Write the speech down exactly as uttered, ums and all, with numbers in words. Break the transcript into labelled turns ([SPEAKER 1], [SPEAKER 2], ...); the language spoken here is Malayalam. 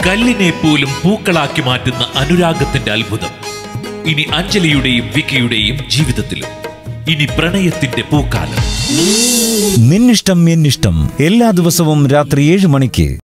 [SPEAKER 1] കല്ലിനെ പോലും പൂക്കളാക്കി മാറ്റുന്ന അനുരാഗത്തിന്റെ അത്ഭുതം ഇനി അഞ്ജലിയുടെയും വിക്കിയുടെയും ജീവിതത്തിലും. ഇനി പ്രണയത്തിന്റെ പൂക്കാലം.
[SPEAKER 2] നിന്നിഷ്ടം എന്നിഷ്ടം എല്ലാ ദിവസവും രാത്രി ഏഴ് മണിക്ക്.